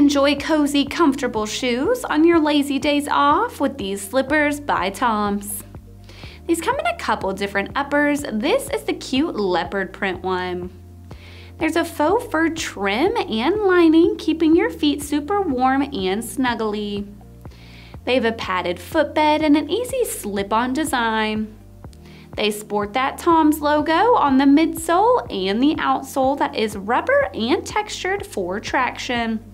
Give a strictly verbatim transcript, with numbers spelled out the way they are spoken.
Enjoy cozy, comfortable shoes on your lazy days off with these slippers by Toms. These come in a couple different uppers. This is the cute leopard print one. There's a faux fur trim and lining, keeping your feet super warm and snuggly. They have a padded footbed and an easy slip-on design. They sport that Toms logo on the midsole and the outsole that is rubber and textured for traction.